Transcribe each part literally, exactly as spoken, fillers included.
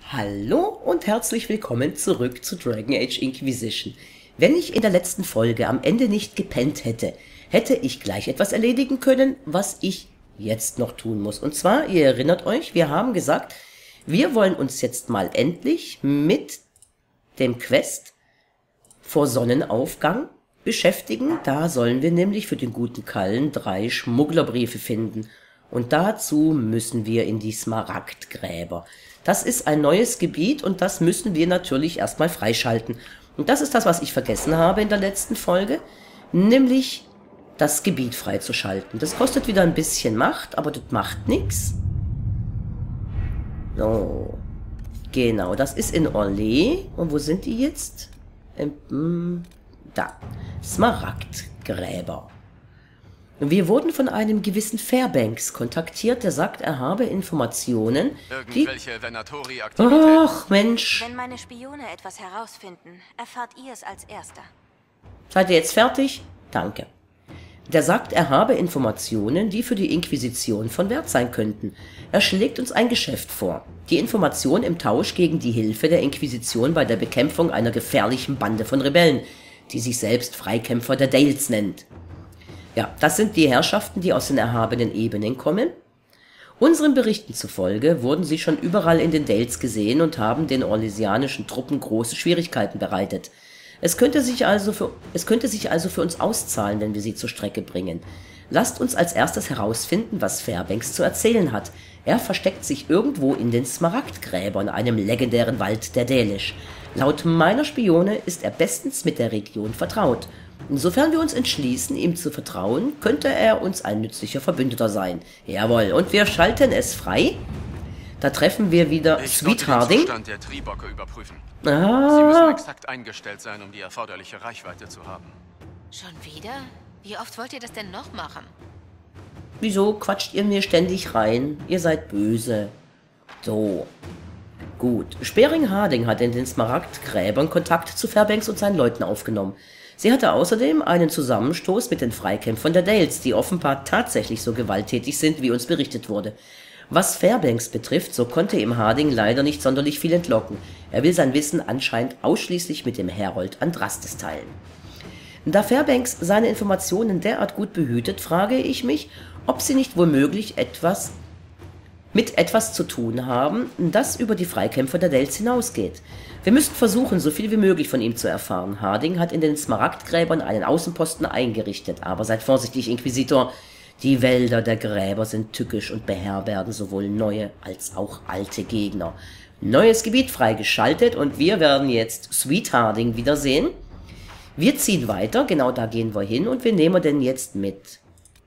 Hallo und herzlich willkommen zurück zu Dragon Age Inquisition. Wenn ich in der letzten Folge am Ende nicht gepennt hätte, hätte ich gleich etwas erledigen können, was ich jetzt noch tun muss. Und zwar, ihr erinnert euch, wir haben gesagt, wir wollen uns jetzt mal endlich mit dem Quest vor Sonnenaufgang beschäftigen. Da sollen wir nämlich für den guten Kallen drei Schmugglerbriefe finden. Und dazu müssen wir in die Smaragdgräber. Das ist ein neues Gebiet und das müssen wir natürlich erstmal freischalten. Und das ist das, was ich vergessen habe in der letzten Folge, nämlich das Gebiet freizuschalten. Das kostet wieder ein bisschen Macht, aber das macht nichts. So, genau, das ist in Orlais. Und wo sind die jetzt? Ähm, da, Smaragdgräber. Wir wurden von einem gewissen Fairbanks kontaktiert, der sagt, er habe Informationen, die... Irgendwelche Venatori-Aktivitäten? Ach, Mensch. Wenn meine Spione etwas herausfinden, erfahrt ihr es als Erster. Seid ihr jetzt fertig? Danke. Der sagt, er habe Informationen, die für die Inquisition von Wert sein könnten. Er schlägt uns ein Geschäft vor. Die Information im Tausch gegen die Hilfe der Inquisition bei der Bekämpfung einer gefährlichen Bande von Rebellen, die sich selbst Freikämpfer der Dales nennt. Ja, das sind die Herrschaften, die aus den erhabenen Ebenen kommen. Unseren Berichten zufolge wurden sie schon überall in den Dales gesehen und haben den orlesianischen Truppen große Schwierigkeiten bereitet. Es könnte sich also für, es könnte sich also für uns auszahlen, wenn wir sie zur Strecke bringen. Lasst uns als erstes herausfinden, was Fairbanks zu erzählen hat. Er versteckt sich irgendwo in den Smaragdgräbern, einem legendären Wald der Dälisch. Laut meiner Spione ist er bestens mit der Region vertraut. Insofern wir uns entschließen, ihm zu vertrauen, könnte er uns ein nützlicher Verbündeter sein. Jawohl, und wir schalten es frei. Da treffen wir wieder Ich Sweetharding. den Zustand der Triebocke überprüfen. Ah. Sie müssen exakt eingestellt sein, um die erforderliche Reichweite zu haben. Schon wieder? Wie oft wollt ihr das denn noch machen? Wieso quatscht ihr mir ständig rein? Ihr seid böse. So. Gut. Spearing-Harding hat in den Smaragdgräbern Kontakt zu Fairbanks und seinen Leuten aufgenommen. Sie hatte außerdem einen Zusammenstoß mit den Freikämpfern der Dales, die offenbar tatsächlich so gewalttätig sind, wie uns berichtet wurde. Was Fairbanks betrifft, so konnte ihm Harding leider nicht sonderlich viel entlocken. Er will sein Wissen anscheinend ausschließlich mit dem Herold Andrastes teilen. Da Fairbanks seine Informationen derart gut behütet, frage ich mich, ob sie nicht womöglich etwas mit etwas zu tun haben, das über die Freikämpfer der Dales hinausgeht. Wir müssen versuchen, so viel wie möglich von ihm zu erfahren. Harding hat in den Smaragdgräbern einen Außenposten eingerichtet, aber seid vorsichtig, Inquisitor. Die Wälder der Gräber sind tückisch und beherbergen sowohl neue als auch alte Gegner. Neues Gebiet freigeschaltet und wir werden jetzt Sweetharding wiedersehen. Wir ziehen weiter, genau da gehen wir hin und wir nehmen den jetzt mit.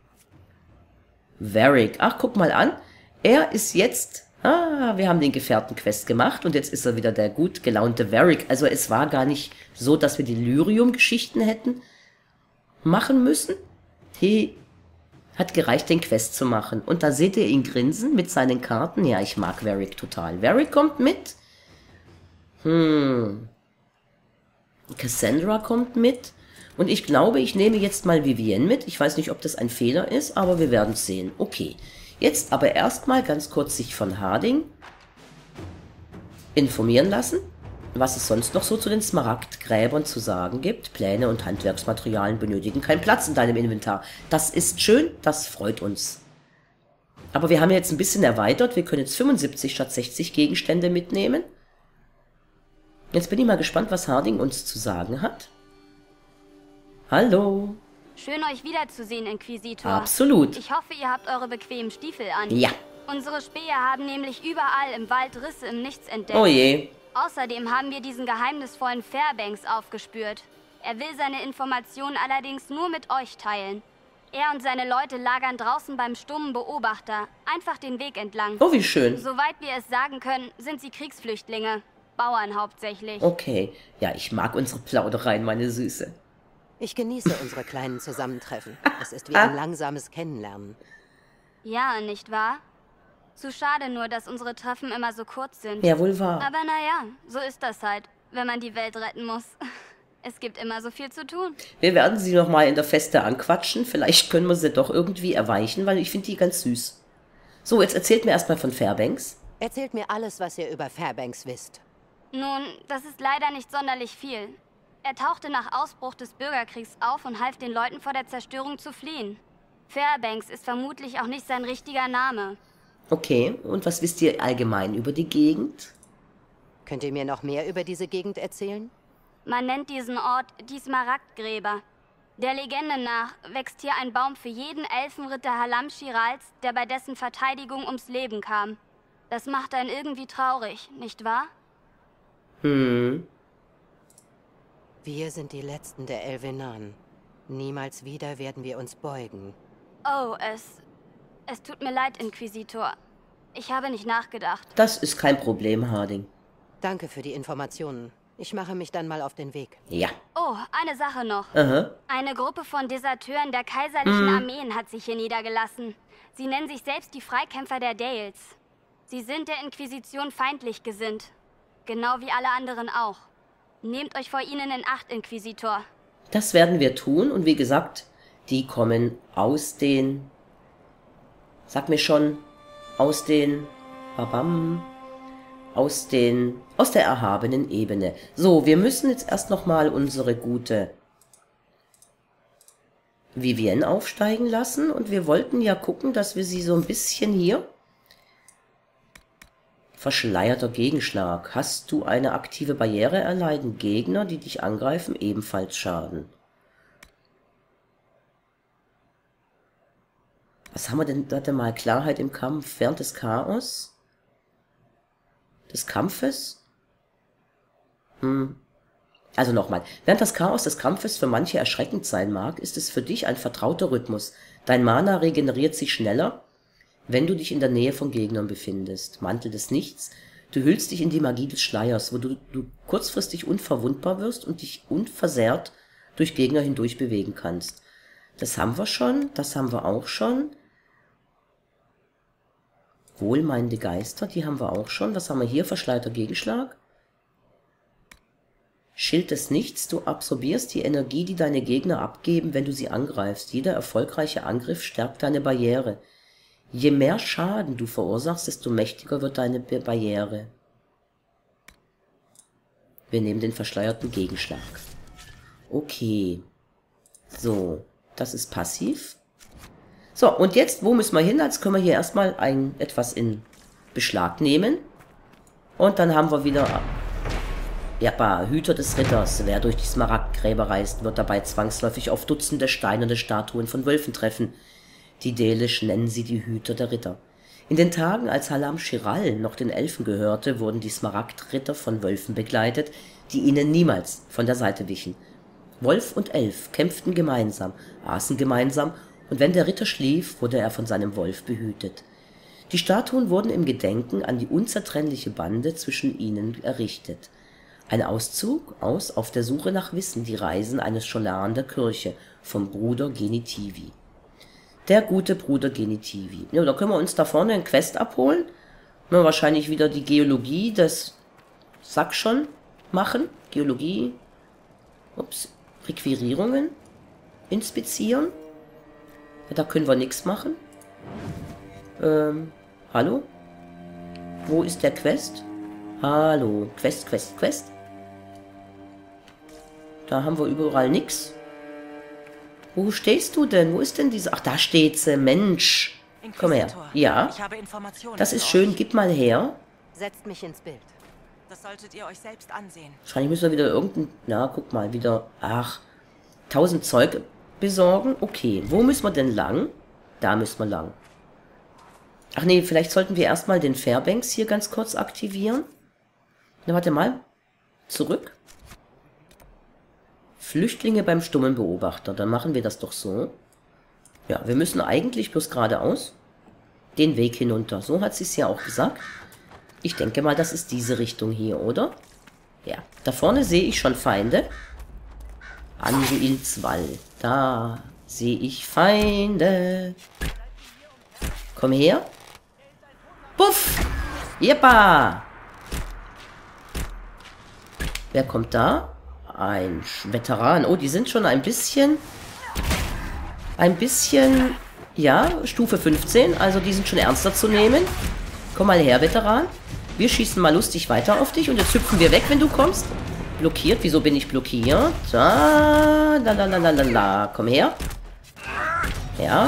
Varric, ach guck mal an, er ist jetzt... Ah, wir haben den Gefährtenquest gemacht und jetzt ist er wieder der gut gelaunte Varric. Also es war gar nicht so, dass wir die Lyrium-Geschichten hätten machen müssen. He hat gereicht, den Quest zu machen. Und da seht ihr ihn grinsen mit seinen Karten. Ja, ich mag Varric total. Varric kommt mit. Hm. Cassandra kommt mit. Und ich glaube, ich nehme jetzt mal Vivienne mit. Ich weiß nicht, ob das ein Fehler ist, aber wir werden es sehen. Okay. Jetzt aber erstmal ganz kurz sich von Harding informieren lassen, was es sonst noch so zu den Smaragdgräbern zu sagen gibt. Pläne und Handwerksmaterialien benötigen keinen Platz in deinem Inventar. Das ist schön, das freut uns. Aber wir haben jetzt ein bisschen erweitert. Wir können jetzt fünfundsiebzig statt sechzig Gegenstände mitnehmen. Jetzt bin ich mal gespannt, was Harding uns zu sagen hat. Hallo. Schön, euch wiederzusehen, Inquisitor. Absolut. Ich hoffe, ihr habt eure bequemen Stiefel an. Ja. Unsere Späher haben nämlich überall im Wald Risse im Nichts entdeckt. Oh je. Außerdem haben wir diesen geheimnisvollen Fairbanks aufgespürt. Er will seine Informationen allerdings nur mit euch teilen. Er und seine Leute lagern draußen beim stummen Beobachter, einfach den Weg entlang. Oh, wie schön. Soweit wir es sagen können, sind sie Kriegsflüchtlinge. Bauern hauptsächlich. Okay. Ja, ich mag unsere Plaudereien, meine Süße. Ich genieße unsere kleinen Zusammentreffen. Es ist wie ein langsames Kennenlernen. Ja, nicht wahr? Zu schade nur, dass unsere Treffen immer so kurz sind. Ja, wohl wahr. Aber naja, so ist das halt, wenn man die Welt retten muss. Es gibt immer so viel zu tun. Wir werden sie nochmal in der Feste anquatschen. Vielleicht können wir sie doch irgendwie erweichen, weil ich finde die ganz süß. So, jetzt erzählt mir erstmal von Fairbanks. Erzählt mir alles, was ihr über Fairbanks wisst. Nun, das ist leider nicht sonderlich viel. Er tauchte nach Ausbruch des Bürgerkriegs auf und half den Leuten vor der Zerstörung zu fliehen. Fairbanks ist vermutlich auch nicht sein richtiger Name. Okay, und was wisst ihr allgemein über die Gegend? Könnt ihr mir noch mehr über diese Gegend erzählen? Man nennt diesen Ort die Smaragdgräber. Der Legende nach wächst hier ein Baum für jeden Elfenritter Halam Shirals, der bei dessen Verteidigung ums Leben kam. Das macht einen irgendwie traurig, nicht wahr? Hm. Wir sind die Letzten der Elvenan. Niemals wieder werden wir uns beugen. Oh, es... Es tut mir leid, Inquisitor. Ich habe nicht nachgedacht. Das ist kein Problem, Harding. Danke für die Informationen. Ich mache mich dann mal auf den Weg. Ja. Oh, eine Sache noch. Aha. Eine Gruppe von Deserteuren der kaiserlichen Armeen hat sich hier niedergelassen. Sie nennen sich selbst die Freikämpfer der Dales. Sie sind der Inquisition feindlich gesinnt. Genau wie alle anderen auch. Nehmt euch vor ihnen in Acht, Inquisitor. Das werden wir tun und wie gesagt, die kommen aus den... Sag mir schon, aus den... Babam... Aus den... Aus der erhabenen Ebene. So, wir müssen jetzt erst nochmal unsere gute Vivienne aufsteigen lassen. Und wir wollten ja gucken, dass wir sie so ein bisschen hier... Verschleierter Gegenschlag. Hast du eine aktive Barriere erleiden Gegner, die dich angreifen, ebenfalls Schaden. Was haben wir denn? Warte mal, Klarheit im Kampf während des Chaos? Des Kampfes? Hm. Also nochmal. Während das Chaos des Kampfes für manche erschreckend sein mag, ist es für dich ein vertrauter Rhythmus. Dein Mana regeneriert sich schneller, wenn du dich in der Nähe von Gegnern befindest. Mantel des Nichts. Du hüllst dich in die Magie des Schleiers, wo du, du kurzfristig unverwundbar wirst und dich unversehrt durch Gegner hindurch bewegen kannst. Das haben wir schon, das haben wir auch schon. Wohlmeinende Geister, die haben wir auch schon. Was haben wir hier? Verschleierter Gegenschlag. Schild des Nichts. Du absorbierst die Energie, die deine Gegner abgeben, wenn du sie angreifst. Jeder erfolgreiche Angriff stärkt deine Barriere. Je mehr Schaden du verursachst, desto mächtiger wird deine Barriere. Wir nehmen den verschleierten Gegenschlag. Okay. So, das ist passiv. So, und jetzt, wo müssen wir hin? Jetzt können wir hier erstmal ein etwas in Beschlag nehmen. Und dann haben wir wieder... Ja, Hüter des Ritters. Wer durch die Smaragdgräber reist, wird dabei zwangsläufig auf Dutzende steinerne Statuen von Wölfen treffen. Die Dälisch nennen sie die Hüter der Ritter. In den Tagen, als Halam Shiral noch den Elfen gehörte, wurden die Smaragdritter von Wölfen begleitet, die ihnen niemals von der Seite wichen. Wolf und Elf kämpften gemeinsam, aßen gemeinsam, und wenn der Ritter schlief, wurde er von seinem Wolf behütet. Die Statuen wurden im Gedenken an die unzertrennliche Bande zwischen ihnen errichtet. Ein Auszug aus Auf der Suche nach Wissen, die Reisen eines Scholaren der Kirche, vom Bruder Genitivi. Der gute Bruder Genitivi. Ja, da können wir uns da vorne einen Quest abholen. Wir wahrscheinlich wieder die Geologie des Sack schon machen. Geologie. Ups. Requirierungen. Inspizieren. Ja, da können wir nichts machen. Ähm, hallo? Wo ist der Quest? Hallo. Quest, Quest, Quest. Da haben wir überall nichts. Wo stehst du denn? Wo ist denn diese... Ach, da steht sie. Mensch. Komm her. Ja. Ich habe Informationen. Das ist schön. Gib mal her. Setzt mich ins Bild. Das solltet ihr euch selbst ansehen. Wahrscheinlich müssen wir wieder irgendein... Na, guck mal. Wieder... Ach. Tausend Zeug besorgen. Okay. Wo müssen wir denn lang? Da müssen wir lang. Ach nee, vielleicht sollten wir erstmal den Fairbanks hier ganz kurz aktivieren. Na, warte mal. Zurück. Flüchtlinge beim stummen Beobachter. Dann machen wir das doch so. Ja, wir müssen eigentlich bloß geradeaus den Weg hinunter. So hat sie es ja auch gesagt. Ich denke mal, das ist diese Richtung hier, oder? Ja, da vorne sehe ich schon Feinde. Anduils Wall. Da sehe ich Feinde. Komm her. Puff. Jeppa. Wer kommt da? Ein Veteran. Oh, die sind schon ein bisschen... Ein bisschen... Ja, Stufe fünfzehn. Also die sind schon ernster zu nehmen. Komm mal her, Veteran. Wir schießen mal lustig weiter auf dich und jetzt hüpfen wir weg, wenn du kommst. Blockiert. Wieso bin ich blockiert? Da, la, la, la, la, la, la. Komm her. Ja.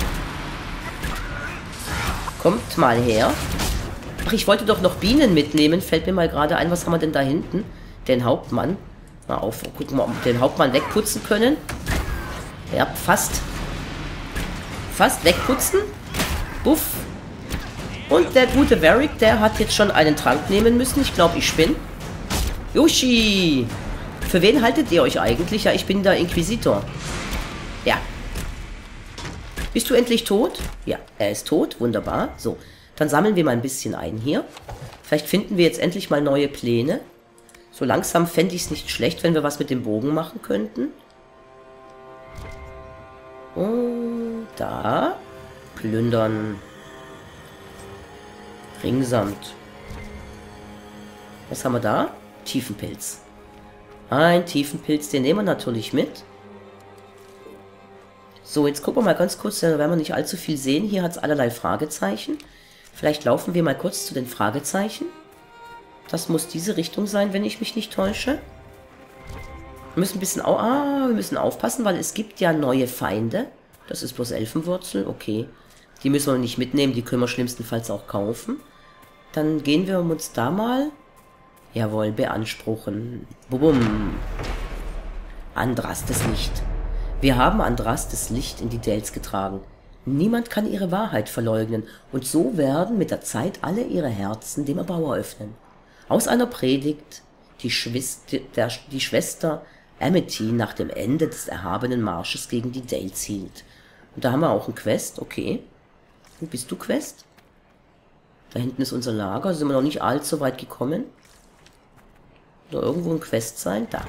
Kommt mal her. Ach, ich wollte doch noch Bienen mitnehmen. Fällt mir mal gerade ein. Was haben wir denn da hinten? Den Hauptmann. Mal auf. Gucken wir, ob wir den Hauptmann wegputzen können. Ja, fast. Fast wegputzen. Buff. Und der gute Varric, der hat jetzt schon einen Trank nehmen müssen. Ich glaube, ich spinne. Yoshi! Für wen haltet ihr euch eigentlich? Ja, ich bin der Inquisitor. Ja. Bist du endlich tot? Ja, er ist tot. Wunderbar. So, dann sammeln wir mal ein bisschen ein hier. Vielleicht finden wir jetzt endlich mal neue Pläne. So langsam fände ich es nicht schlecht, wenn wir was mit dem Bogen machen könnten. Und da. Plündern. Ringsamt. Was haben wir da? Tiefenpilz. Ein Tiefenpilz, den nehmen wir natürlich mit. So, jetzt gucken wir mal ganz kurz, da werden wir nicht allzu viel sehen. Hier hat es allerlei Fragezeichen. Vielleicht laufen wir mal kurz zu den Fragezeichen. Das muss diese Richtung sein, wenn ich mich nicht täusche. Wir müssen ein bisschen, au ah, wir müssen aufpassen, weil es gibt ja neue Feinde. Das ist bloß Elfenwurzel, okay. Die müssen wir nicht mitnehmen, die können wir schlimmstenfalls auch kaufen. Dann gehen wir uns da mal... Jawohl, beanspruchen. Bum. Andrastes Licht. Wir haben Andrastes Licht in die Dales getragen. Niemand kann ihre Wahrheit verleugnen. Und so werden mit der Zeit alle ihre Herzen dem Erbauer öffnen. Aus einer Predigt, die, Schwester, der, die Schwester Amity nach dem Ende des erhabenen Marsches gegen die Dales hielt. Und da haben wir auch ein Quest, okay. Wo bist du, Quest? Da hinten ist unser Lager, sind wir noch nicht allzu weit gekommen. Soll irgendwo ein Quest sein? Da.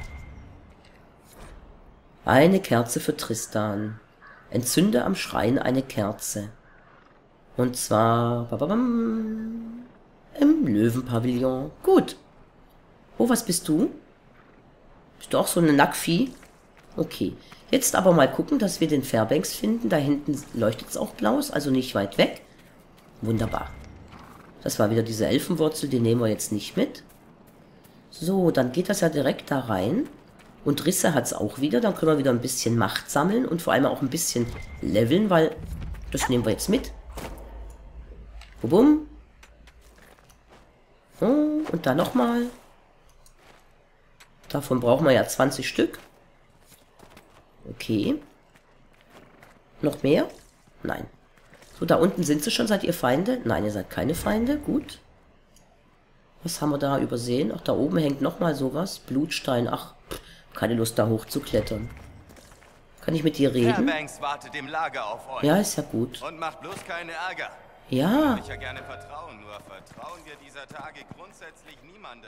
Eine Kerze für Tristan. Entzünde am Schrein eine Kerze. Und zwar bababam, im Löwenpavillon. Gut. Oh, was bist du? Bist du auch so eine Nackvieh? Okay. Jetzt aber mal gucken, dass wir den Fairbanks finden. Da hinten leuchtet es auch blau, also nicht weit weg. Wunderbar. Das war wieder diese Elfenwurzel, die nehmen wir jetzt nicht mit. So, dann geht das ja direkt da rein. Und Risse hat es auch wieder. Dann können wir wieder ein bisschen Macht sammeln und vor allem auch ein bisschen leveln, weil das nehmen wir jetzt mit. Bum. Oh, und dann nochmal. Davon brauchen wir ja zwanzig Stück. Okay. Noch mehr? Nein. So, da unten sind sie schon. Seid ihr Feinde? Nein, ihr seid keine Feinde. Gut. Was haben wir da übersehen? Ach, da oben hängt nochmal sowas. Blutstein. Ach, pff, keine Lust da hoch zu klettern. Kann ich mit dir reden? Fairbanks wartet im Lager auf euch. Ja, ist ja gut. Und macht bloß keine Ärger. Ja. Ich ja gerne vertrauen, nur vertrauen wir dieser Tage grundsätzlich niemandem.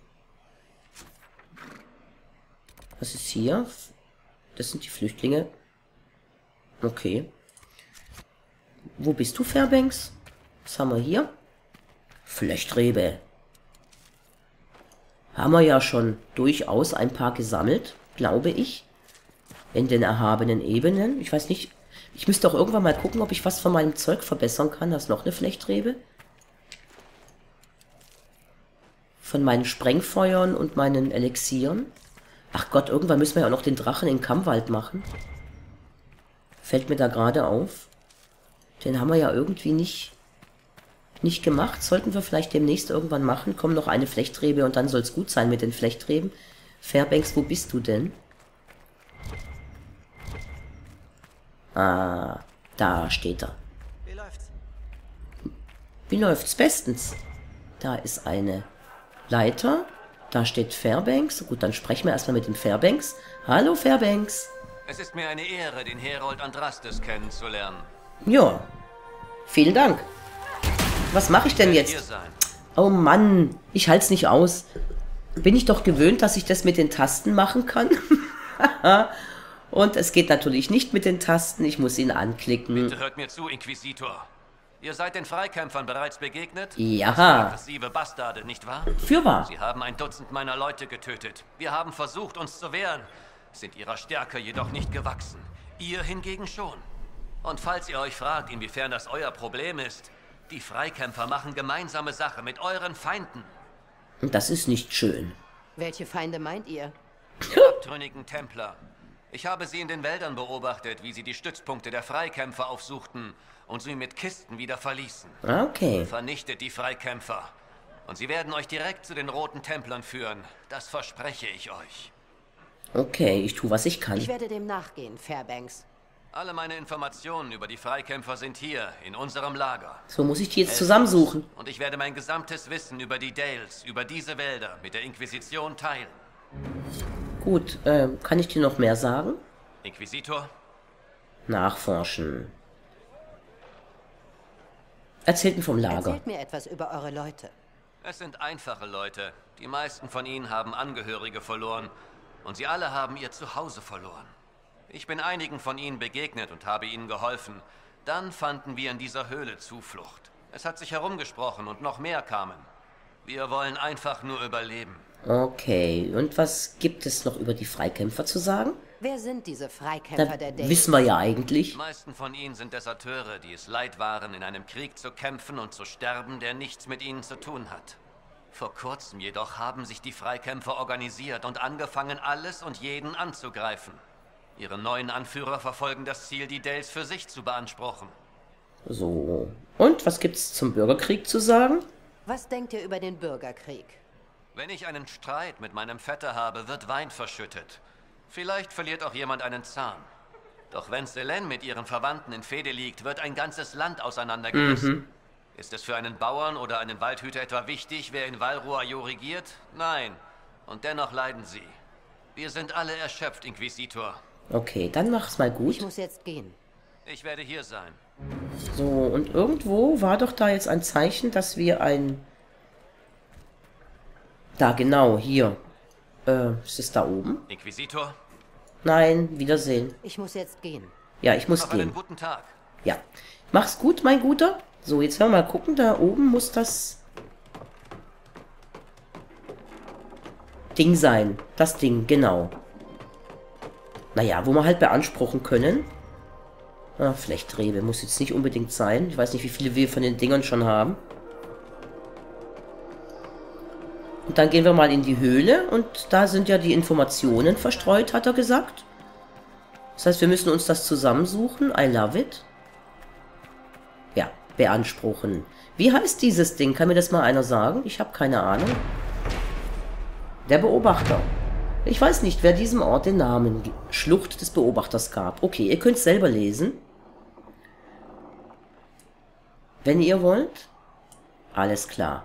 Was ist hier? Das sind die Flüchtlinge. Okay. Wo bist du, Fairbanks? Was haben wir hier? Flechtrebe. Haben wir ja schon durchaus ein paar gesammelt, glaube ich. In den erhabenen Ebenen. Ich weiß nicht. Ich müsste auch irgendwann mal gucken, ob ich was von meinem Zeug verbessern kann. Da ist noch eine Flechtrebe. Von meinen Sprengfeuern und meinen Elixieren. Ach Gott, irgendwann müssen wir ja auch noch den Drachen in Kammwald machen. Fällt mir da gerade auf. Den haben wir ja irgendwie nicht, nicht gemacht. Sollten wir vielleicht demnächst irgendwann machen. Kommt noch eine Flechtrebe und dann soll es gut sein mit den Flechtreben. Fairbanks, wo bist du denn? Ah, da steht er. Wie läuft's? Wie läuft's? Bestens. Da ist eine Leiter. Da steht Fairbanks. Gut, dann sprechen wir erstmal mit dem Fairbanks. Hallo, Fairbanks. Es ist mir eine Ehre, den Herold Andrastes kennenzulernen. Ja, vielen Dank. Was mache ich denn Hier jetzt? sein. Oh Mann, ich halte es nicht aus. Bin ich doch gewöhnt, dass ich das mit den Tasten machen kann. Und es geht natürlich nicht mit den Tasten. Ich muss ihn anklicken. Bitte hört mir zu, Inquisitor. Ihr seid den Freikämpfern bereits begegnet? Ja. Das sind aggressive Bastarde, nicht wahr? Fürwahr. Sie haben ein Dutzend meiner Leute getötet. Wir haben versucht, uns zu wehren, sind ihrer Stärke jedoch nicht gewachsen. Ihr hingegen schon. Und falls ihr euch fragt, inwiefern das euer Problem ist, Die Freikämpfer machen gemeinsame Sache mit euren Feinden. Das ist nicht schön. Welche Feinde meint ihr? Die abtrünnigen Templer. Ich habe sie in den Wäldern beobachtet, wie sie die Stützpunkte der Freikämpfer aufsuchten und sie mit Kisten wieder verließen. Okay. Vernichtet die Freikämpfer. Und sie werden euch direkt zu den Roten Templern führen. Das verspreche ich euch. Okay, ich tue, was ich kann. Ich werde dem nachgehen, Fairbanks. Alle meine Informationen über die Freikämpfer sind hier, in unserem Lager. So muss ich die jetzt zusammensuchen. Und ich werde mein gesamtes Wissen über die Dales, über diese Wälder, mit der Inquisition teilen. Gut, äh, kann ich dir noch mehr sagen? Inquisitor? Nachforschen. Erzählten vom Lager. Erzählt mir etwas über eure Leute. Es sind einfache Leute. Die meisten von ihnen haben Angehörige verloren. Und sie alle haben ihr Zuhause verloren. Ich bin einigen von ihnen begegnet und habe ihnen geholfen. Dann fanden wir in dieser Höhle Zuflucht. Es hat sich herumgesprochen und noch mehr kamen. Wir wollen einfach nur überleben. Okay, und was gibt es noch über die Freikämpfer zu sagen? Wer sind diese Freikämpfer Da der Dales? wissen wir ja eigentlich. Die meisten von ihnen sind Deserteure, die es leid waren, in einem Krieg zu kämpfen und zu sterben, der nichts mit ihnen zu tun hat. Vor kurzem jedoch haben sich die Freikämpfer organisiert und angefangen, alles und jeden anzugreifen. Ihre neuen Anführer verfolgen das Ziel, die Dales für sich zu beanspruchen. So. Und was gibt's zum Bürgerkrieg zu sagen? Was denkt ihr über den Bürgerkrieg? Wenn ich einen Streit mit meinem Vetter habe, wird Wein verschüttet. Vielleicht verliert auch jemand einen Zahn. Doch wenn Selene mit ihren Verwandten in Fehde liegt, wird ein ganzes Land auseinandergerissen. Mhm. Ist es für einen Bauern oder einen Waldhüter etwa wichtig, wer in Val Royeaux regiert? Nein. Und dennoch leiden sie. Wir sind alle erschöpft, Inquisitor. Okay, dann mach's mal Ich gut. muss jetzt gehen. Ich werde hier sein. So, und irgendwo war doch da jetzt ein Zeichen, dass wir ein... Da, genau, hier. Äh, ist es da oben? Inquisitor, Nein, Wiedersehen. Ich muss jetzt gehen. Ja, ich muss noch einen gehen. guten Tag. Ja. Mach's gut, mein Guter. So, jetzt werden wir mal gucken. Da oben muss das Ding sein. Das Ding, genau. Naja, wo wir halt beanspruchen können. Ah, Flechtrebe muss jetzt nicht unbedingt sein. Ich weiß nicht, wie viele wir von den Dingern schon haben. Und dann gehen wir mal in die Höhle. Und da sind ja die Informationen verstreut, hat er gesagt. Das heißt, wir müssen uns das zusammensuchen. I love it. Ja, beanspruchen. Wie heißt dieses Ding? Kann mir das mal einer sagen? Ich habe keine Ahnung. Der Beobachter. Ich weiß nicht, wer diesem Ort den Namen Schlucht des Beobachters gab. Okay, ihr könnt es selber lesen. Wenn ihr wollt. Alles klar.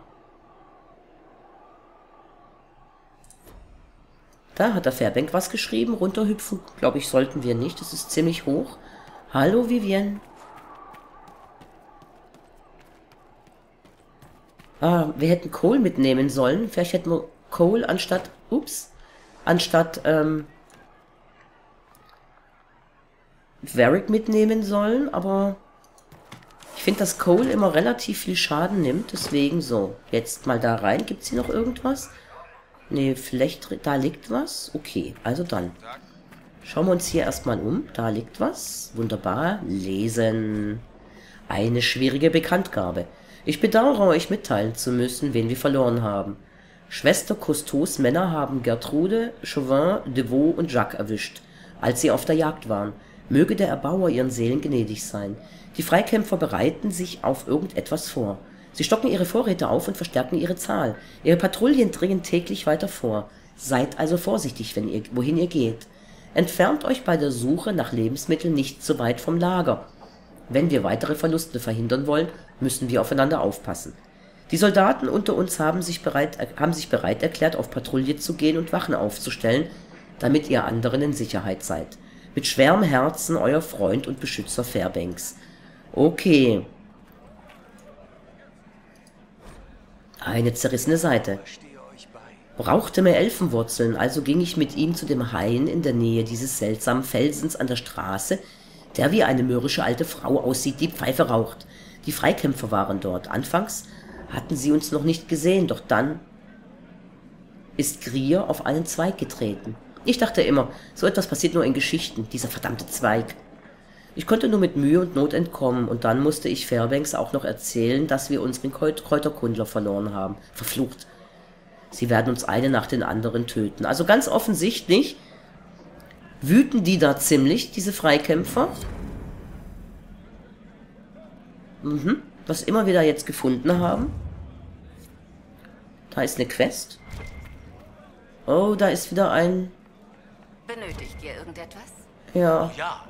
Da hat der Fairbank was geschrieben. Runterhüpfen, glaube ich, sollten wir nicht. Das ist ziemlich hoch. Hallo, Vivienne. Ah, wir hätten Cole mitnehmen sollen. Vielleicht hätten wir Cole anstatt... Ups. Anstatt, ähm... Varric mitnehmen sollen, aber... Ich finde, dass Cole immer relativ viel Schaden nimmt. Deswegen so. Jetzt mal da rein. Gibt es hier noch irgendwas? Ne, vielleicht... Da liegt was? Okay, also dann. Schauen wir uns hier erstmal um. Da liegt was. Wunderbar. Lesen. Eine schwierige Bekanntgabe. Ich bedauere, euch mitteilen zu müssen, wen wir verloren haben. Schwester Cousteaus Männer haben Gertrude, Chauvin, Devaux und Jacques erwischt, als sie auf der Jagd waren. Möge der Erbauer ihren Seelen gnädig sein. Die Freikämpfer bereiten sich auf irgendetwas vor. Sie stocken ihre Vorräte auf und verstärken ihre Zahl. Ihre Patrouillen dringen täglich weiter vor. Seid also vorsichtig, wenn ihr, wohin ihr geht. Entfernt euch bei der Suche nach Lebensmitteln nicht zu weit vom Lager. Wenn wir weitere Verluste verhindern wollen, müssen wir aufeinander aufpassen. Die Soldaten unter uns haben sich bereit, haben sich bereit erklärt, auf Patrouille zu gehen und Wachen aufzustellen, damit ihr anderen in Sicherheit seid. Mit schwerem Herzen, euer Freund und Beschützer Fairbanks. Okay. Eine zerrissene Seite. Brauchte mehr Elfenwurzeln, also ging ich mit ihm zu dem Hain in der Nähe dieses seltsamen Felsens an der Straße, der wie eine mürrische alte Frau aussieht, die Pfeife raucht. Die Freikämpfer waren dort. Anfangs hatten sie uns noch nicht gesehen, doch dann ist Grier auf einen Zweig getreten. Ich dachte immer, so etwas passiert nur in Geschichten, dieser verdammte Zweig. Ich konnte nur mit Mühe und Not entkommen und dann musste ich Fairbanks auch noch erzählen, dass wir unseren Kräuterkundler verloren haben. Verflucht. Sie werden uns eine nach den anderen töten. Also ganz offensichtlich wüten die da ziemlich, diese Freikämpfer. Mhm. Was immer wir da jetzt gefunden haben. Da ist eine Quest. Oh, da ist wieder ein... Benötigt ihr irgendetwas? Ja. Ja.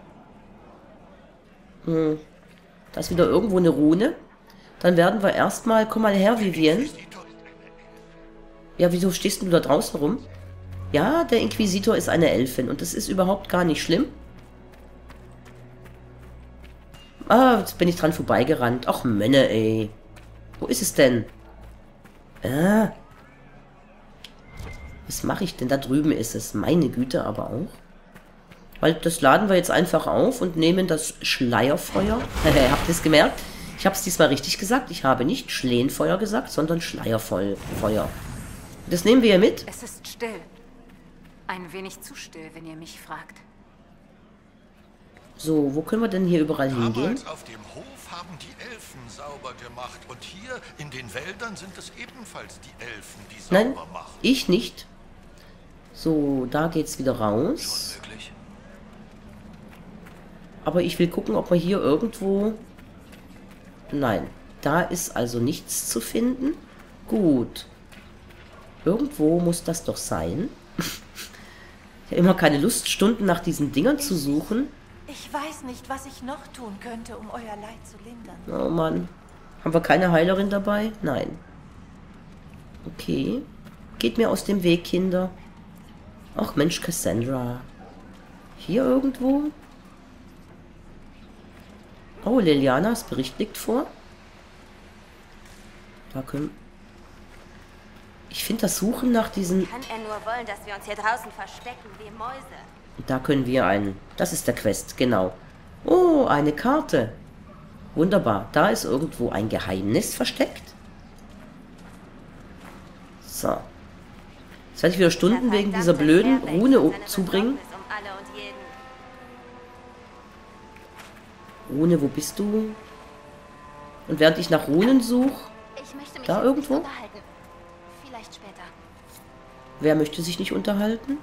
Hm. Da ist wieder irgendwo eine Rune. Dann werden wir erstmal... Komm mal her, Vivian. Ja, wieso stehst du da draußen rum? Ja, der Inquisitor ist eine Elfin und das ist überhaupt gar nicht schlimm. Ah, jetzt bin ich dran vorbeigerannt. Ach, Männer, ey. Wo ist es denn? Ah. Was mache ich denn? Da drüben ist es. Meine Güte, aber auch. Weil das laden wir jetzt einfach auf und nehmen das Schleierfeuer. Habt ihr es gemerkt? Ich habe es diesmal richtig gesagt. Ich habe nicht Schlehenfeuer gesagt, sondern Schleierfeuer. Das nehmen wir hier mit. Es ist still. Ein wenig zu still, wenn ihr mich fragt. So, wo können wir denn hier überall hingehen? Damals auf dem Hof haben die Elfen sauber gemacht. Und hier in den Wäldern sind es ebenfalls die Elfen, die sauber Nein, machen. ich nicht. So, da geht's wieder raus. Schon möglich. Aber ich will gucken, ob wir hier irgendwo... Nein, da ist also nichts zu finden. Gut. Irgendwo muss das doch sein. Ich habe immer keine Lust, Stunden nach diesen Dingern zu suchen. Ich weiß nicht, was ich noch tun könnte, um euer Leid zu lindern. Oh Mann. Haben wir keine Heilerin dabei? Nein. Okay. Geht mir aus dem Weg, Kinder. Ach Mensch, Cassandra. Hier irgendwo? Oh, Lilianas Bericht liegt vor. Da können... Ich finde das Suchen nach diesen... Kann er nur wollen, dass wir uns hier draußen verstecken wie Mäuse? Da können wir einen... Das ist der Quest, genau. Oh, eine Karte. Wunderbar. Da ist irgendwo ein Geheimnis versteckt. So. Jetzt werde ich wieder Stunden wegen dieser blöden Rune zubringen. Rune, wo bist du? Und während ich nach Runen suche... Da irgendwo? Vielleicht später. Wer möchte sich nicht unterhalten?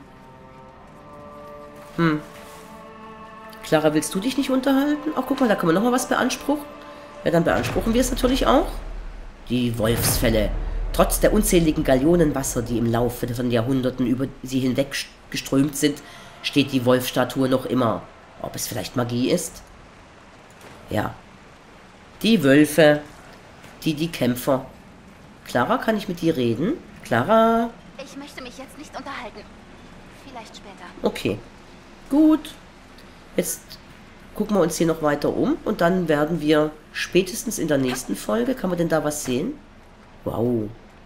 Hm. Clara, willst du dich nicht unterhalten? Ach, guck mal, da können wir nochmal was beanspruchen. Ja, dann beanspruchen wir es natürlich auch. Die Wolfsfälle. Trotz der unzähligen Gallionenwasser, die im Laufe von Jahrhunderten über sie hinweg geströmt sind, steht die Wolfstatue noch immer. Ob es vielleicht Magie ist? Ja. Die Wölfe. Die, die Kämpfer. Clara, kann ich mit dir reden? Clara? Ich möchte mich jetzt nicht unterhalten. Vielleicht später. Okay. Gut. Jetzt gucken wir uns hier noch weiter um und dann werden wir spätestens in der nächsten Folge... Kann man denn da was sehen? Wow.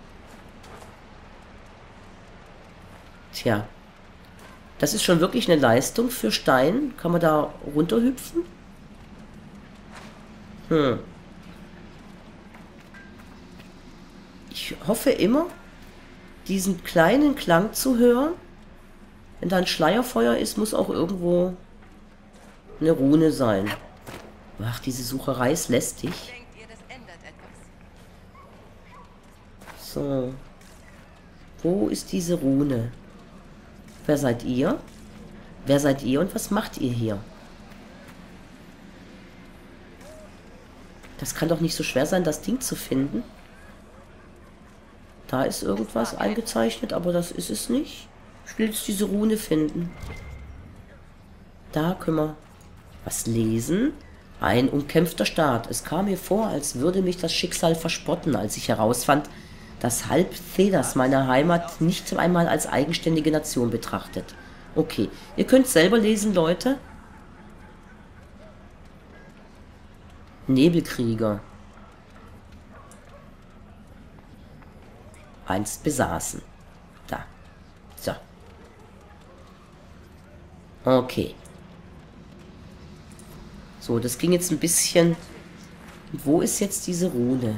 Tja. Das ist schon wirklich eine Leistung für Stein. Kann man da runterhüpfen? Hm. Ich hoffe immer, diesen kleinen Klang zu hören. Wenn da ein Schleierfeuer ist, muss auch irgendwo eine Rune sein. Ach, diese Sucherei ist lästig. So. Wo ist diese Rune? Wer seid ihr? Wer seid ihr und was macht ihr hier? Das kann doch nicht so schwer sein, das Ding zu finden. Da ist irgendwas eingezeichnet, aber das ist es nicht. Ich will jetzt diese Rune finden. Da können wir was lesen. Ein umkämpfter Staat. Es kam mir vor, als würde mich das Schicksal verspotten, als ich herausfand, dass halb Thedas meine Heimat nicht einmal als eigenständige Nation betrachtet. Okay, ihr könnt selber lesen, Leute. Nebelkrieger. Einst besaßen. Da. So. Okay. So, das ging jetzt ein bisschen... Wo ist jetzt diese Rune?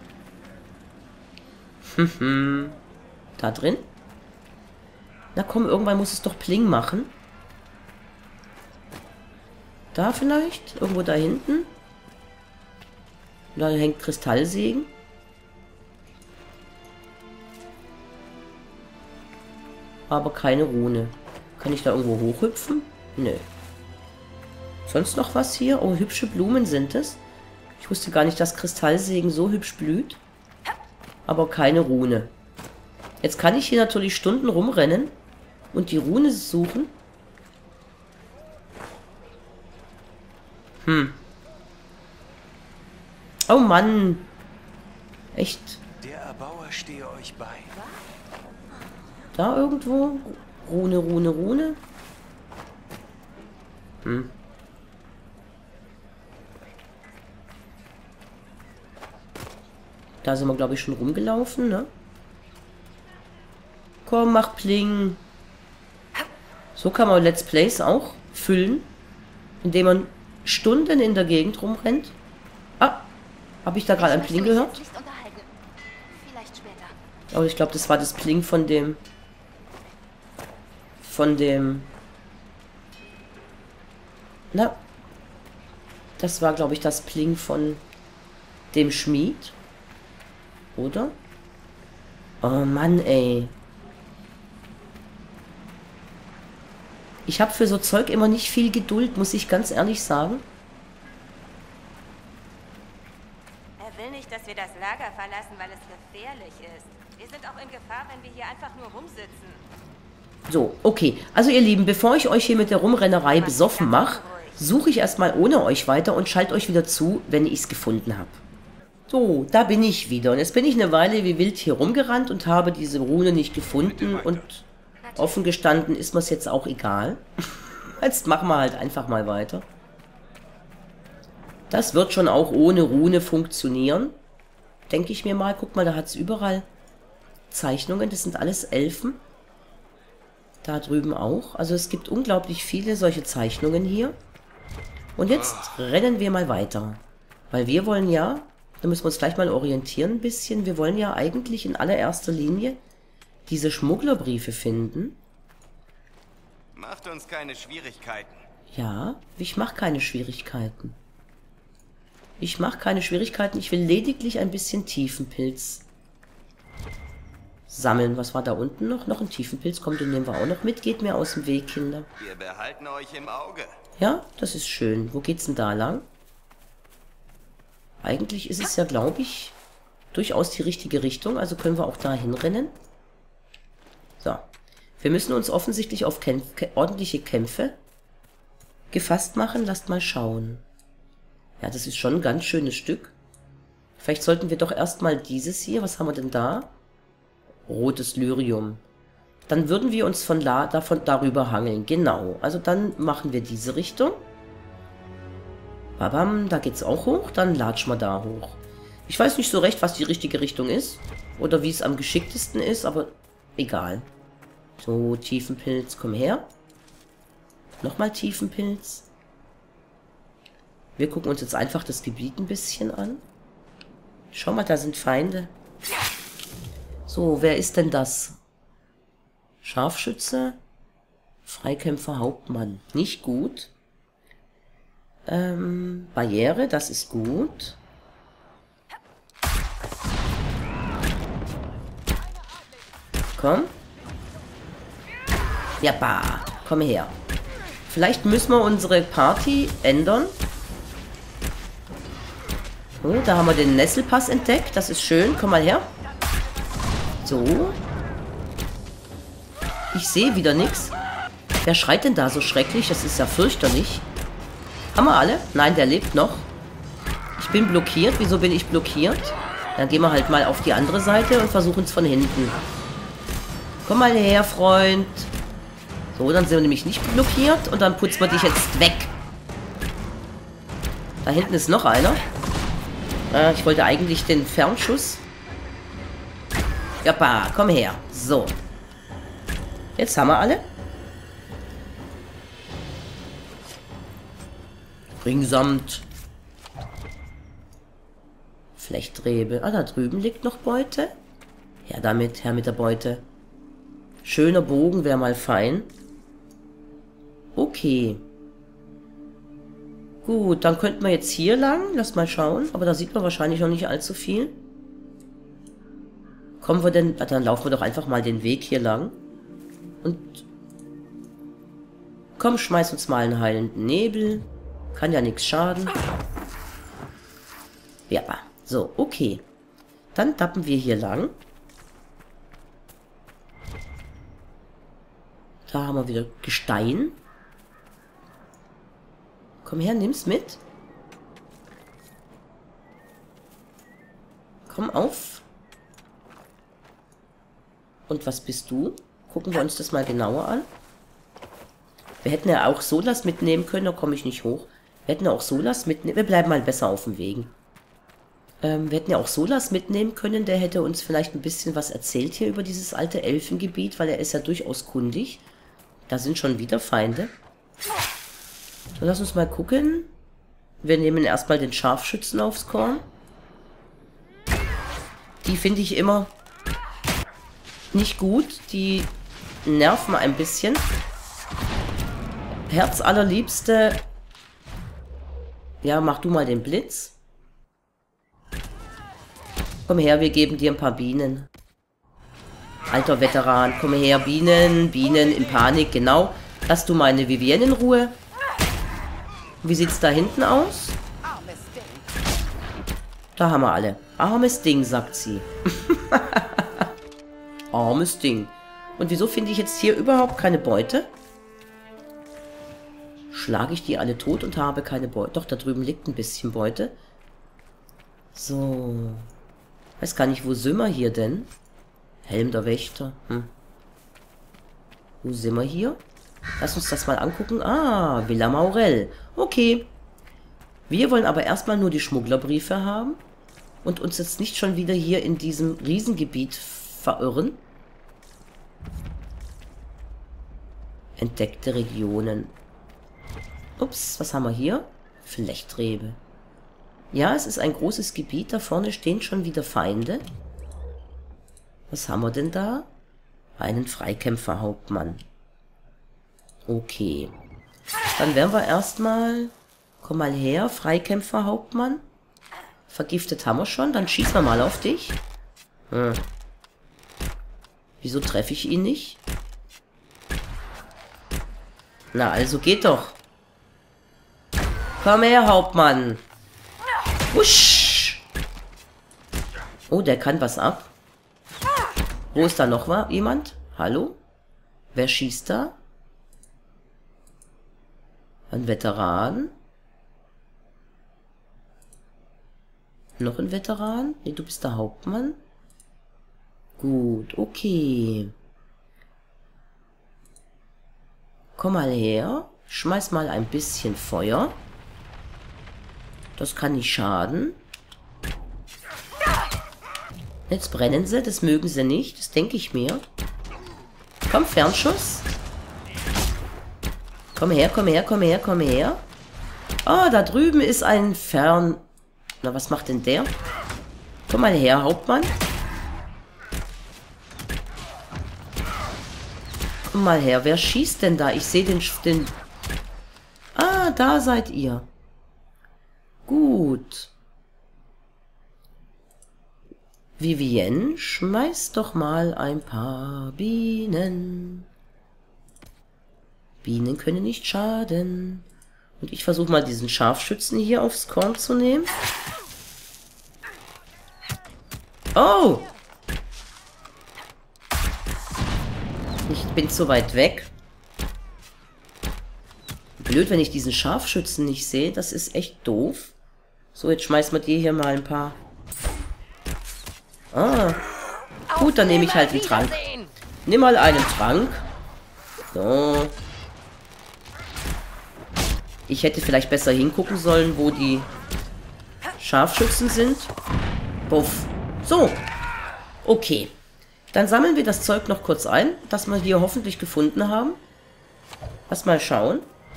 Hm, da drin? Na komm, irgendwann muss es doch Pling machen. Da vielleicht? Irgendwo da hinten? Da hängt Kristallsegen. Aber keine Rune. Kann ich da irgendwo hochhüpfen? Nö. Sonst noch was hier? Oh, hübsche Blumen sind es. Ich wusste gar nicht, dass Kristallsegen so hübsch blüht. Aber keine Rune. Jetzt kann ich hier natürlich Stunden rumrennen und die Rune suchen. Hm. Oh Mann. Echt. Der Erbauer stehe euch bei. Da irgendwo? Rune, Rune, Rune. Hm. Da sind wir, glaube ich, schon rumgelaufen, ne? Komm, mach Pling. So kann man Let's Plays auch füllen, indem man Stunden in der Gegend rumrennt. Ah, habe ich da gerade ein Pling gehört? Oh, ich glaube, das war das Pling von dem... Von dem... Na, das war, glaube ich, das Pling von dem Schmied. Oder? Oh Mann, ey. Ich habe für so Zeug immer nicht viel Geduld, muss ich ganz ehrlich sagen. Er will nicht, dass wir das Lager verlassen, weil es gefährlich ist. Wir sind auch in Gefahr, wenn wir hier einfach nur rumsitzen. So, okay. Also ihr Lieben, bevor ich euch hier mit der Rumrennerei besoffen mache, suche ich erstmal ohne euch weiter und schalte euch wieder zu, wenn ich es gefunden habe. So, da bin ich wieder. Und jetzt bin ich eine Weile wie wild hier rumgerannt und habe diese Rune nicht gefunden. Und offen gestanden ist mir es jetzt auch egal. Jetzt machen wir halt einfach mal weiter. Das wird schon auch ohne Rune funktionieren. Denke ich mir mal. Guck mal, da hat es überall Zeichnungen. Das sind alles Elfen. Da drüben auch. Also es gibt unglaublich viele solche Zeichnungen hier. Und jetzt rennen wir mal weiter. Weil wir wollen ja... Da müssen wir uns gleich mal orientieren ein bisschen. Wir wollen ja eigentlich in allererster Linie diese Schmugglerbriefe finden. Macht uns keine Schwierigkeiten. Ja, ich mache keine Schwierigkeiten. Ich mache keine Schwierigkeiten. Ich will lediglich ein bisschen Tiefenpilz sammeln. Was war da unten noch? Noch ein Tiefenpilz. Kommt, den nehmen wir auch noch mit. Geht mir aus dem Weg, Kinder. Wir behalten euch im Auge. Ja, das ist schön. Wo geht's denn da lang? Eigentlich ist es ja, glaube ich, durchaus die richtige Richtung. Also können wir auch da hinrennen. So. Wir müssen uns offensichtlich auf Kämpf ordentliche Kämpfe gefasst machen. Lasst mal schauen. Ja, das ist schon ein ganz schönes Stück. Vielleicht sollten wir doch erstmal dieses hier. Was haben wir denn da? Rotes Lyrium. Dann würden wir uns von la davon darüber hangeln. Genau. Also dann machen wir diese Richtung. Babam, da geht's auch hoch, dann latschen wir da hoch. Ich weiß nicht so recht, was die richtige Richtung ist. Oder wie es am geschicktesten ist, aber egal. So, Tiefenpilz, komm her. Nochmal Tiefenpilz. Wir gucken uns jetzt einfach das Gebiet ein bisschen an. Schau mal, da sind Feinde. So, wer ist denn das? Scharfschütze? Freikämpfer, Hauptmann. Nicht gut. Ähm, Barriere, das ist gut. Komm. Ja, bah. Komm her. Vielleicht müssen wir unsere Party ändern. Oh, da haben wir den Nesselpass entdeckt. Das ist schön. Komm mal her. So. Ich sehe wieder nichts. Wer schreit denn da so schrecklich? Das ist ja fürchterlich. Haben wir alle? Nein, der lebt noch. Ich bin blockiert. Wieso bin ich blockiert? Dann gehen wir halt mal auf die andere Seite und versuchen es von hinten. Komm mal her, Freund. So, dann sind wir nämlich nicht blockiert. Und dann putzen wir dich jetzt weg. Da hinten ist noch einer. Äh, ich wollte eigentlich den Fernschuss. Ja, bah, komm her. So. Jetzt haben wir alle. Ringsamt. Flechtrebe. Ah, da drüben liegt noch Beute. Her damit, her mit der Beute. Schöner Bogen wäre mal fein. Okay. Gut, dann könnten wir jetzt hier lang. Lass mal schauen. Aber da sieht man wahrscheinlich noch nicht allzu viel. Kommen wir denn... Ah, dann laufen wir doch einfach mal den Weg hier lang. Und... Komm, schmeiß uns mal einen heilenden Nebel. Kann ja nichts schaden. Ja, so, okay. Dann tappen wir hier lang. Da haben wir wieder Gestein. Komm her, nimm's mit. Komm auf. Und was bist du? Gucken wir uns das mal genauer an. Wir hätten ja auch Solas mitnehmen können, da komme ich nicht hoch. Wir hätten ja auch Solas mitnehmen... Wir bleiben mal besser auf dem Weg. Ähm, wir hätten ja auch Solas mitnehmen können, der hätte uns vielleicht ein bisschen was erzählt hier über dieses alte Elfengebiet, weil er ist ja durchaus kundig. Da sind schon wieder Feinde. So, lass uns mal gucken. Wir nehmen erstmal den Scharfschützen aufs Korn. Die finde ich immer nicht gut. Die nerven ein bisschen. Herzallerliebste. Ja, mach du mal den Blitz. Komm her, wir geben dir ein paar Bienen. Alter Veteran, komm her, Bienen, Bienen in Panik, genau. Lass du meine Vivienne in Ruhe. Wie sieht's da hinten aus? Da haben wir alle. Armes Ding, sagt sie. Armes Ding. Und wieso finde ich jetzt hier überhaupt keine Beute? Schlage ich die alle tot und habe keine Beute? Doch, da drüben liegt ein bisschen Beute. So. Weiß gar nicht, wo sind wir hier denn? Helm der Wächter. Hm. Wo sind wir hier? Lass uns das mal angucken. Ah, Villa Maurel. Okay. Wir wollen aber erstmal nur die Schmugglerbriefe haben und uns jetzt nicht schon wieder hier in diesem Riesengebiet verirren. Entdeckte Regionen. Ups, was haben wir hier? Flechtrebe. Ja, es ist ein großes Gebiet. Da vorne stehen schon wieder Feinde. Was haben wir denn da? Einen Freikämpferhauptmann. Okay. Dann werden wir erstmal... Komm mal her, Freikämpferhauptmann. Vergiftet haben wir schon. Dann schießen wir mal auf dich. Hm. Wieso treffe ich ihn nicht? Na, also geht doch. Komm her, Hauptmann. Wusch. Oh, der kann was ab. Wo ist da noch jemand? Hallo? Wer schießt da? Ein Veteran? Noch ein Veteran? Nee, du bist der Hauptmann. Gut, okay. Komm mal her. Schmeiß mal ein bisschen Feuer. Das kann nicht schaden. Jetzt brennen sie, das mögen sie nicht, das denke ich mir. Komm, Fernschuss. Komm her, komm her, komm her, komm her. Oh, da drüben ist ein Fern... Na, was macht denn der? Komm mal her, Hauptmann. Komm mal her, wer schießt denn da? Ich sehe den... den... Ah, da seid ihr. Gut. Vivienne, schmeiß doch mal ein paar Bienen. Bienen können nicht schaden. Und ich versuche mal diesen Scharfschützen hier aufs Korn zu nehmen. Oh! Ich bin zu weit weg. Blöd, wenn ich diesen Scharfschützen nicht sehe. Das ist echt doof. So, jetzt schmeißen wir dir hier mal ein paar... Ah. Gut, dann nehme ich halt einen Trank. Nimm mal einen Trank. So. Ich hätte vielleicht besser hingucken sollen, wo die Scharfschützen sind. Puff. So. Okay. Dann sammeln wir das Zeug noch kurz ein, das wir hier hoffentlich gefunden haben. Lass mal schauen.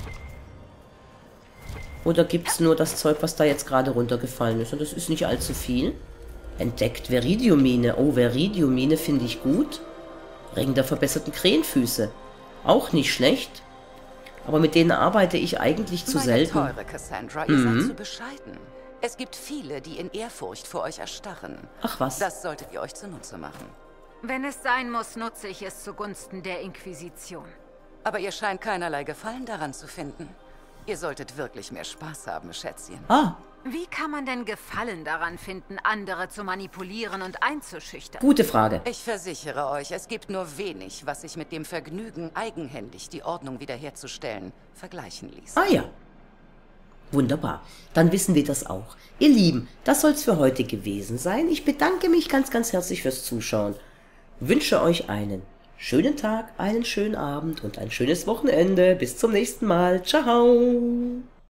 Oder gibt es nur das Zeug, was da jetzt gerade runtergefallen ist? Und das ist nicht allzu viel. Entdeckt Veridiummine. Oh, Veridiummine finde ich gut. Ring der verbesserten Krähenfüße. Auch nicht schlecht. Aber mit denen arbeite ich eigentlich zu Meine selten. teure Cassandra, ihr Mhm. seid zu bescheiden. Es gibt viele, die in Ehrfurcht vor euch erstarren. Ach was. Das solltet ihr euch zunutze machen. Wenn es sein muss, nutze ich es zugunsten der Inquisition. Aber ihr scheint keinerlei Gefallen daran zu finden. Ihr solltet wirklich mehr Spaß haben, Schätzchen. Ah. Wie kann man denn Gefallen daran finden, andere zu manipulieren und einzuschüchtern? Gute Frage. Ich versichere euch, es gibt nur wenig, was sich mit dem Vergnügen, eigenhändig die Ordnung wiederherzustellen, vergleichen ließ. Ah ja. Wunderbar. Dann wissen wir das auch. Ihr Lieben, das soll es für heute gewesen sein. Ich bedanke mich ganz, ganz herzlich fürs Zuschauen. Wünsche euch einen schönen Tag, einen schönen Abend und ein schönes Wochenende. Bis zum nächsten Mal. Ciao.